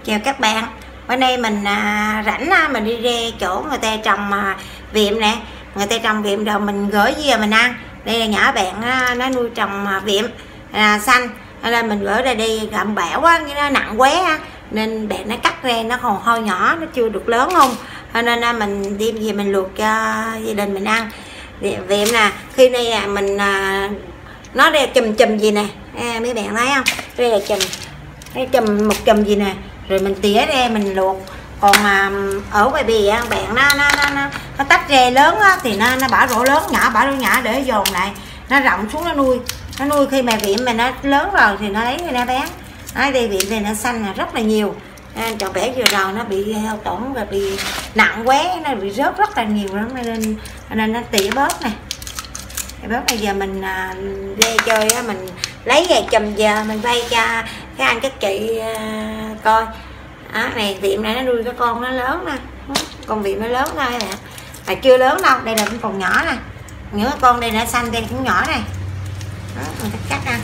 Chào các bạn, bữa nay mình rảnh mình đi ra chỗ người ta trồng việm nè, người ta trồng việm rồi mình gửi về mình ăn. Đây là nhỏ bạn nó nuôi trồng việm xanh, nên mình gửi ra đi gặm bẻo á, nó nặng quá nên bạn nó cắt ra nó còn hơi nhỏ, nó chưa được lớn không, nên mình đem về mình luộc cho gia đình mình ăn. Việm nè, khi này mình nó đây chùm gì nè, mấy bạn thấy không? Đây là chùm một chùm gì nè, rồi mình tỉa ra mình luộc. Còn ở ngoài bì bạn nó tách ra lớn á, thì nó bỏ rổ lớn, nhỏ bỏ rổ nhỏ để dồn lại, nó rộng xuống nó nuôi khi mà việm mà nó lớn rồi thì nó lấy ra nó bán. Đây việm này nó xanh là rất là nhiều, trò bể vừa rồi nó bị hao tổn và bị nặng quá, nó bị rớt rất là nhiều lắm, nên nó tỉa bớt nè. Bớt bây giờ mình ra chơi á, mình lấy về chùm giờ mình vay cho các anh các chị coi. Đó, này việm này nó nuôi cái con nó lớn nè, con việm nó lớn thôi nè, mà chưa lớn đâu, đây là cũng còn nhỏ nè, những con đây nó xanh, đây cũng nhỏ này. Đó, mình cắt ăn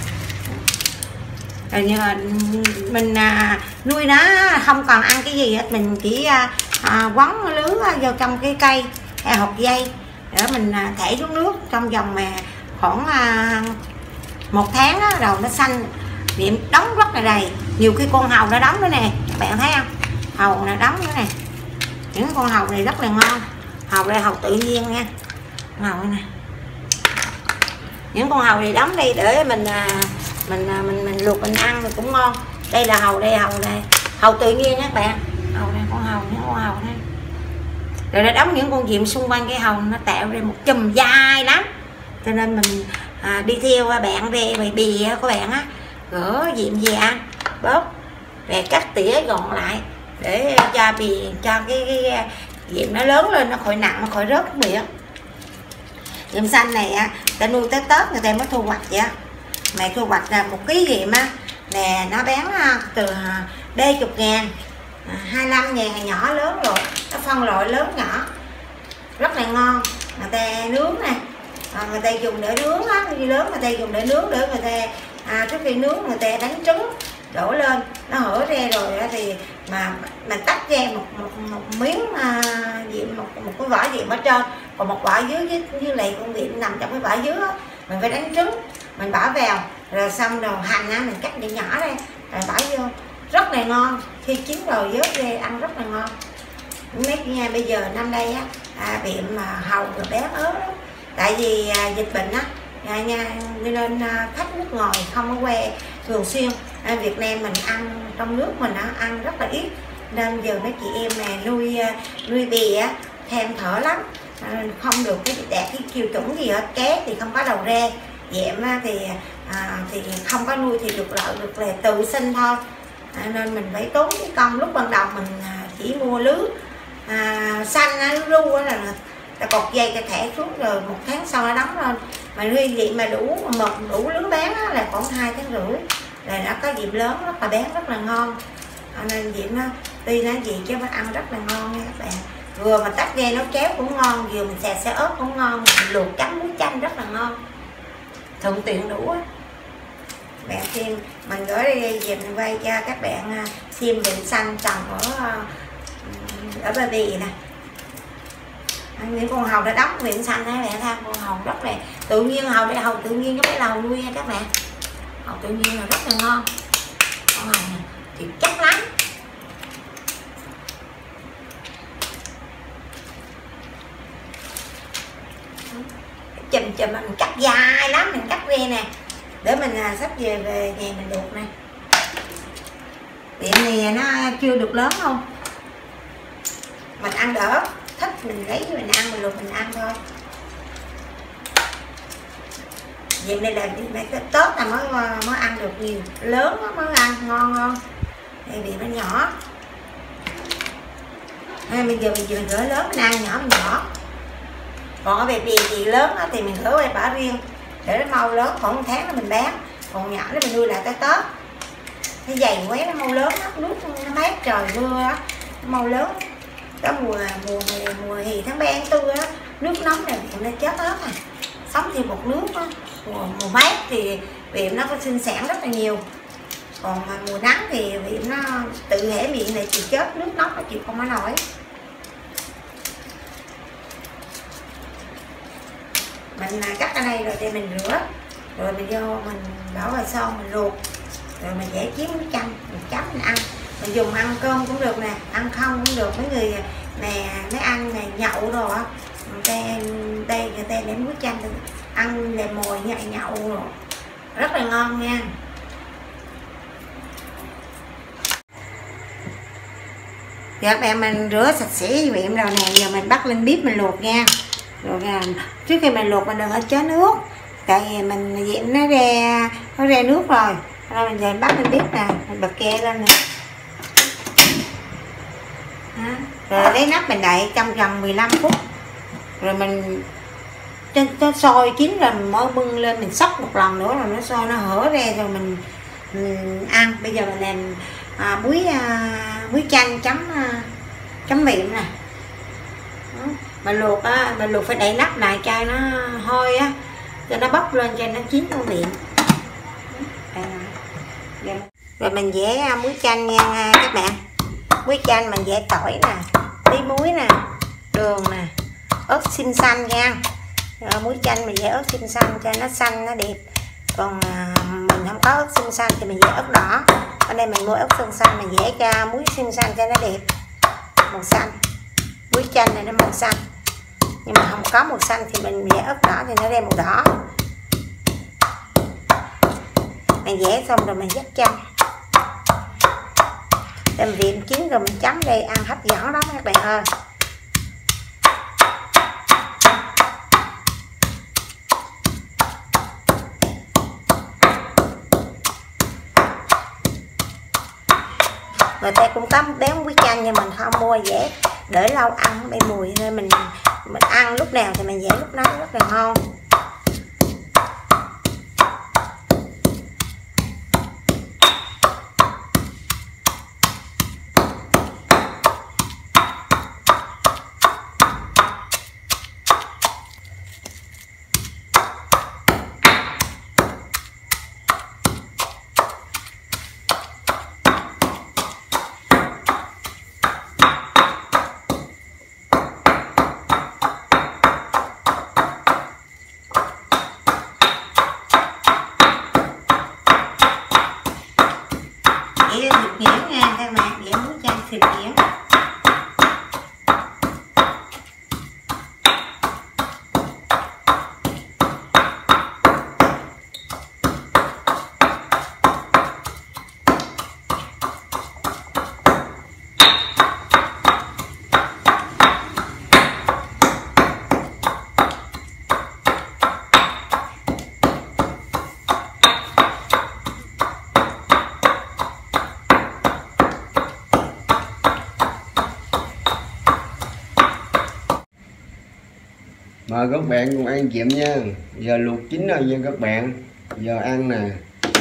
rồi, nhưng mà mình nuôi nó không còn ăn cái gì hết, mình chỉ quấn lưới vô trong cái cây hay hộp dây để mình thảy xuống nước trong vòng mà khoảng 1 tháng đó, đầu nó xanh, việm đóng rất là đầy. Nhiều khi con hàu nó đóng nữa nè, các bạn thấy không, hàu nó đóng nữa nè, những con hàu này rất là ngon. Hàu đây hàu tự nhiên nha, hàu này nè, những con hàu này đóng đây để mình luộc mình ăn thì cũng ngon. Đây là hàu, đây hàu này, hàu tự nhiên các bạn, hàu này, con hàu, những con hàu này, rồi nó đóng những con việm xung quanh cái hàu, nó tạo ra một chùm dài lắm. Cho nên mình đi theo bạn về bì của bạn á, gỡ việm về ăn bớt, về cắt tỉa gọn lại để cho cái việm nó lớn lên, nó khỏi nặng, nó khỏi rớt biển. Việm xanh này ta nuôi tới Tết người ta mới thu hoạch vậy. Mày thu hoạch là 1 kg việm nè, nó bán từ D10.000, 25.000 nhỏ lớn rồi, nó phân loại lớn nhỏ rất là ngon. Người ta nướng nè, người ta dùng để nướng á, như lớn người ta dùng để nướng, để người ta trước khi nướng người ta đánh trứng đổ lên, nó hở ra rồi thì mà mình tách ra một miếng việm, một cái vỏ việm ở trên, còn một vỏ dưới lại con việm nằm trong cái vỏ dưới á, mình phải đánh trứng mình bỏ vào, rồi xong rồi hành mình cắt nhỏ nhỏ ra rồi bỏ vô, rất là ngon. Khi chín rồi vớt ra ăn rất là ngon. Mấy nha, bây giờ năm đây việm hàu rồi bé ớt lắm, tại vì dịch bệnh nên khách nước ngoài không có que thường xuyên, Việt Nam mình ăn trong nước mình ăn rất là ít, nên giờ mấy chị em mà nuôi bì thêm thở lắm, không được đạt cái tiêu chuẩn gì hết. Cá thì không có đầu ra, việm thì không có nuôi thì được lợi, được là tự sinh thôi, nên mình phải tốn cái công. Lúc ban đầu mình chỉ mua lưới xanh ru là cột dây cái thẻ xuống, rồi 1 tháng sau nó đóng lên. Mà nuôi vậy mà đủ lưới bán là khoảng 2 tháng rưỡi là nó có việm lớn, rất là bán, rất là ngon. Nên việm nó tuy nó gì chứ nó ăn rất là ngon nha các bạn. Vừa mà tách ra nấu cháo cũng ngon, vừa mình xào ớt cũng ngon, mình luộc chấm muối chanh rất là ngon, thuận tiện đủ á. Bạn xem mình gửi đi về mình quay cho các bạn xem việm xanh trồng ở Ba Vì nè. Những con hàu đã đóng việm xanh đó bạn thấy, con hàu rất là tự nhiên, hàu đây hàu tự nhiên giống cái lầu nuôi nha các bạn, hàu tự nhiên là rất là ngon. Con hàu này thì chắc lắm. Chùm mình cắt dài lắm, mình cắt ra nè để mình sắp về nhà mình luộc nè. Việm này nó chưa được lớn không, mình ăn đỡ, thích mình lấy mình ăn, mình luộc mình ăn thôi. Việm này là Tết là mới ăn được nhiều, lớn mới ăn ngon. Đây việm nó nhỏ, bây giờ mình gửi lớn mình ăn, nhỏ mình nhỏ. Còn ở về bì gì lớn thì mình gửi về bỏ riêng để nó mau lớn, khoảng 1 tháng là mình bán. Còn nhỏ đó mình nuôi lại tới Tết, nó dày quá nó mau lớn lắm, nước nó mát trời mưa á, nó mau lớn. Đó mùa hè tháng 3 tháng 4 á, nước nóng này nó chết hết sống thì một nước đó. Mùa mát thì việm nó có sinh sản rất là nhiều, còn mà mùa nắng thì việm nó tự tự hễ miệng này thì chết, nước nóng nó chịu không có nổi. Mình cắt ở đây rồi thì mình rửa, rồi mình vô mình đổ vào son mình luộc, rồi mình dễ chiên muối chanh mình chấm mình ăn. Mình dùng ăn cơm cũng được nè, ăn không cũng được. Mấy người nè, mấy ăn này nhậu rồi á, người ta để muối chanh ăn để mồi nhậu rồi rất là ngon nha. Giờ các bạn mình rửa sạch sẽ miệng rồi nè, giờ mình bắt lên bếp mình luộc nha. Rồi trước khi mình luộc mình đừng có chớ nước, tại vì mình diệm nó ra nước rồi. Rồi mình về bắt lên bếp nè, mình bật ke lên nè. Đó. Rồi lấy nắp mình đậy trong vòng 15 phút. Rồi mình cho sôi chín rồi mình mới bưng lên, mình xóc một lần nữa rồi nó sôi nó hở ra rồi mình ăn. Bây giờ mình làm muối chanh chấm miệng nè. Mình luộc phải đậy nắp lại cho nó hôi á, cho nó bốc lên cho nó chín trong miệng. Rồi mình vẽ muối chanh nha các bạn. Muối chanh mình vẽ tỏi nè, tí muối nè, đường nè, ớt xiêm xanh nha. Rồi muối chanh mình vẽ ớt xiêm xanh cho nó xanh nó đẹp. Còn mình không có ớt xiêm xanh thì mình vẽ ớt đỏ. Ở đây mình mua ớt xiêm xanh mình vẽ cho muối xiêm xanh cho nó đẹp màu xanh. Muối chanh này nó màu xanh, nhưng mà không có màu xanh thì mình vẽ ớt đỏ thì nó ra màu đỏ. Mình vẽ xong rồi mình dắt chanh, đem viện chín rồi mình chấm đây ăn hấp dẫn lắm các bạn ơi. Người ta cũng có béo muối chanh nhưng mình không mua, dễ để lâu ăn bị mùi, nên mình ăn lúc nào thì mình dễ lúc đó rất là ngon. Vậy thịt nhuyễn nha các bạn, vậy muối chanh thịt nhuyễn. Mời các bạn cùng ăn diệm nha. Giờ luộc chín rồi nha các bạn, giờ ăn nè.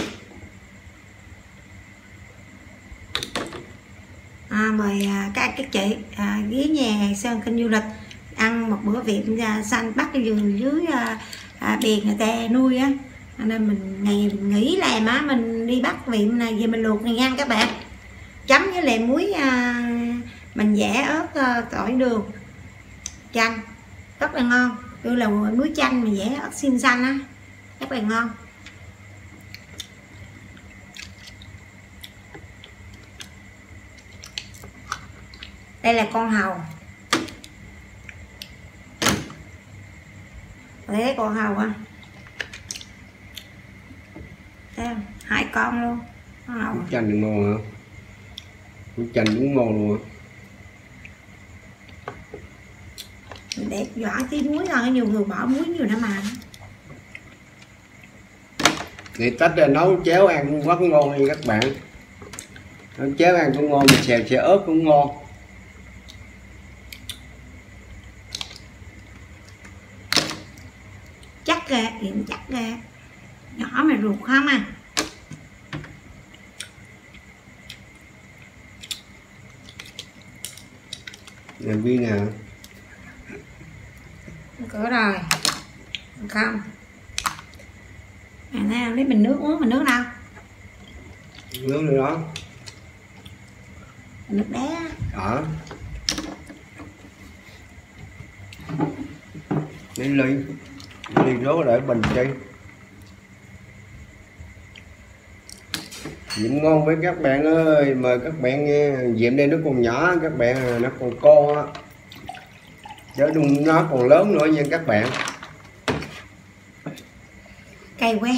Mời các chị ghé nhà Sơn kênh du lịch ăn một bữa Việt xanh bắt cái vườn dưới biển người ta nuôi á, nên mình ngày mình nghỉ làm á, mình đi bắt Việm này về mình luộc này nha các bạn, chấm với lại muối mình vẽ ớt tỏi đường chanh rất là ngon. Như là muối chanh mà vẽ ớt xiêm xanh á rất là ngon. Đây là con hàu, thấy con hàu á, thấy không? 2 con luôn. Muối chanh ngon hả? Muối chanh đúng ngon luôn. Để vỏ tí muối thôi, nhiều người bỏ muối nhiều lắm mà. Thì tách ra nấu chéo ăn cũng rất ngon nha các bạn. Nấu chéo ăn cũng ngon, mình xèo ớt cũng ngon. Chắc ra, điện chắc ra. Nhỏ mà ruột không à. Làm viên nào? Cửa rồi. Không. Thấy không? Lấy bình nước uống, mình nước đâu? Nước nữa đó. nước bé ở lấy ly rố để bình chi Diệm ngon với các bạn ơi, mời các bạn nghe. Diệm đây nó còn nhỏ các bạn, nó còn con á, chứ đừng nó còn lớn nữa nha các bạn. cay quá.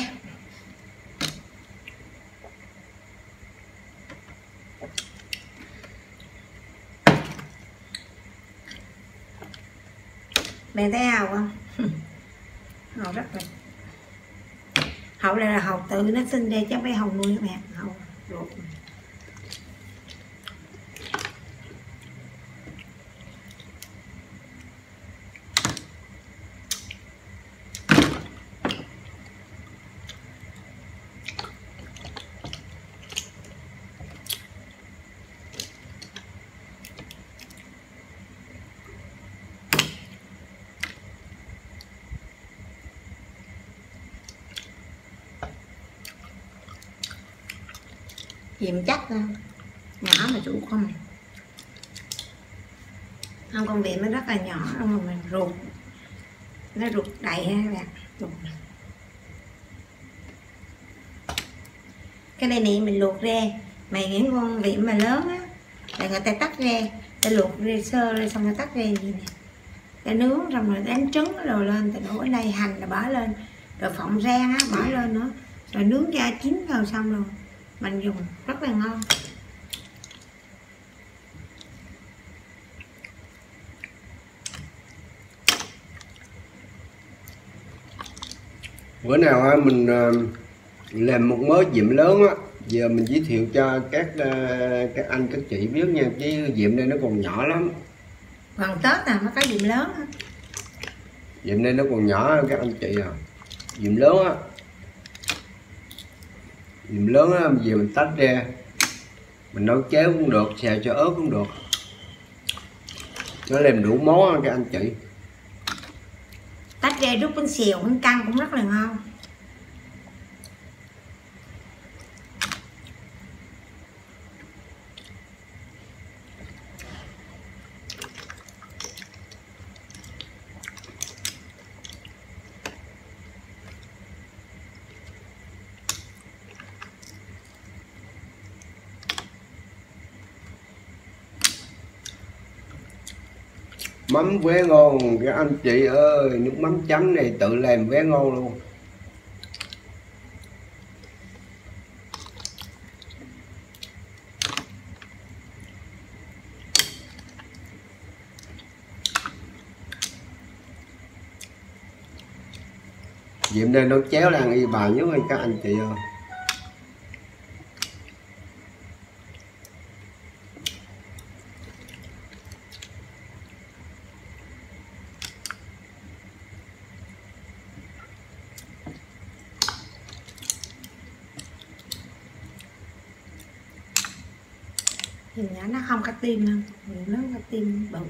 Bạn thấy hàu không? Hàu rất là hàu, đây là hàu tự nó sinh ra chứ không phải hàu nuôi các bạn. Hàu luộc. Diệm chắc nữa. Nhỏ mà chủ không. Không, con Diệm nó rất là nhỏ mà mình ruột. Nó ruột đầy ha các bạn. Ruột. Cái này nè mình luộc ra. Mà những con Diệm mà lớn á là người ta tách ra, ta luộc ra sơ ra xong rồi tách ra gì nè. Ta nướng xong rồi đánh trứng rồi lên, ta đổ ở đây hành là bỏ lên, rồi phộng rang á bỏ lên nữa, rồi nướng ra chín rồi xong rồi mình dùng rất là ngon. Bữa nào mình làm một mớ Diệm lớn á, giờ mình giới thiệu cho các anh các chị biết nha, chứ Diệm đây nó còn nhỏ lắm. Gần Tết nào mới có Diệm lớn á. Diệm đây nó còn nhỏ các anh chị à. Diệm lớn á, Diệm lớn á, bây giờ mình tách ra mình nấu cháo cũng được, xào cho ớt cũng được, nó làm đủ món các anh chị. Tách ra rút bánh xèo, bánh căn cũng rất là ngon. Mắm vé ngon các anh chị ơi, nước mắm chấm này tự làm vé ngon luôn. Diệm đây nấu cháo là ăn y bà nhất các anh chị ơi. Thì nhỏ nó không có tim đâu, mình lớn có tim bự.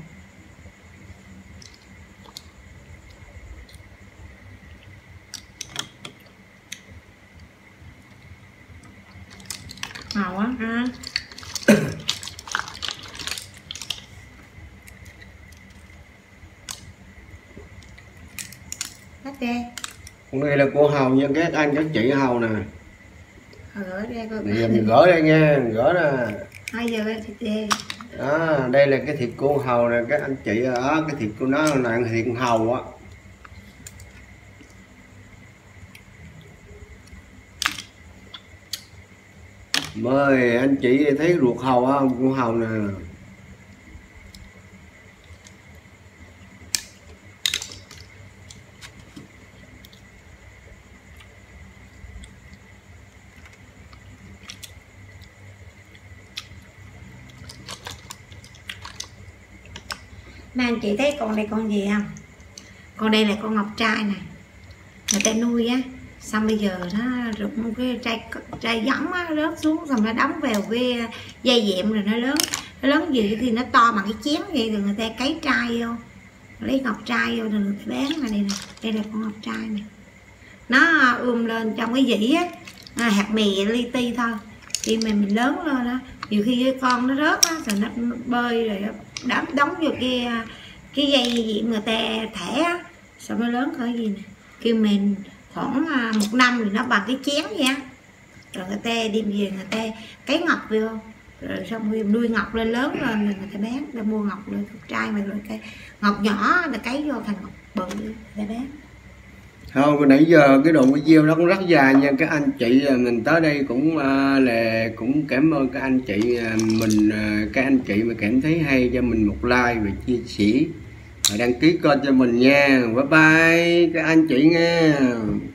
Ngầu quá ha. Tách ra. Con này là cô hàu nha các anh các chị, hàu nè. Gỡ ra coi. Bây giờ mình gỡ đây nha, gỡ ra. 2 giờ ra thịt dê. Đó, đây là cái thịt con hàu nè các anh chị. Đó, cái thịt của nó là thịt hàu á. Mời anh chị thấy ruột hàu á, con hàu nè. Mà anh chị thấy con đây con gì không? Con đây là con ngọc trai này, người ta nuôi á, xong bây giờ nó rụng một cái trai giống á, rớt xuống xong nó đóng vào cái dây dẹm rồi nó lớn gì thì nó to bằng cái chén vậy, rồi người ta cấy trai vô, lấy ngọc trai vô rồi người ta bán. Mà đây nè, đây là con ngọc trai nè, nó lên trong cái dĩ á, hạt mì li ti thôi, khi mà mình lớn lên đó nhiều khi cái con nó rớt á, rồi nó bơi rồi đóng vô cái dây diệm người ta thẻ á, sao nó lớn cỡ gì nè, kêu mình khoảng 1 năm thì nó bằng cái chén vậy á, rồi người ta đem về người ta cấy ngọc vô, rồi xong rồi nuôi ngọc lên lớn lên rồi người ta bán, người ta mua ngọc lên trai mà rồi cái ngọc nhỏ người ta cấy vô thành ngọc bự người ta bán. Thôi nãy giờ cái đoạn video nó cũng rất dài nha các anh chị, mình tới đây cũng là cũng cảm ơn các anh chị mình, các anh chị mà cảm thấy hay cho mình một like và chia sẻ và đăng ký kênh cho mình nha. Bye bye các anh chị nha.